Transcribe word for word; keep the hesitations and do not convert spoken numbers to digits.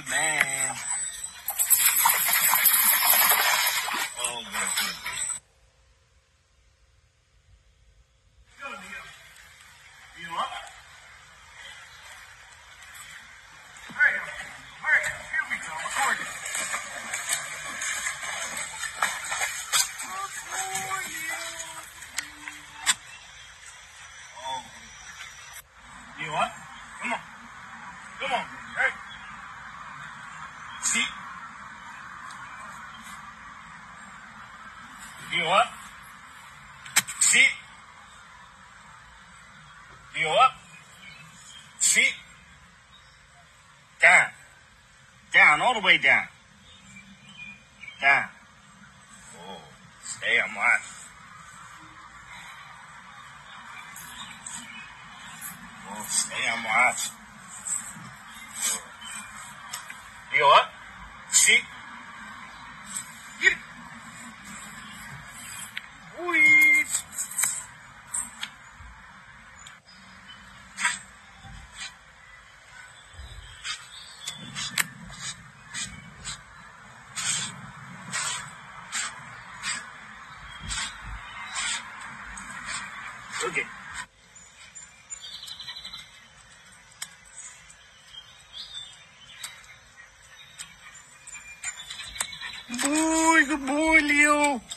Good man. Oh, my goodness. Go, Leo. You up? Hurry up. Hurry up. Here we go. Record it. Oh. You up? Come on. Come on. Hey. See? You up? See? You up? See? Down. Down, all the way down. Down. Oh, stay on watch. Oh, stay on watch. You up? See? Get it. Weeds. Okay. Boy, good boy, Leo.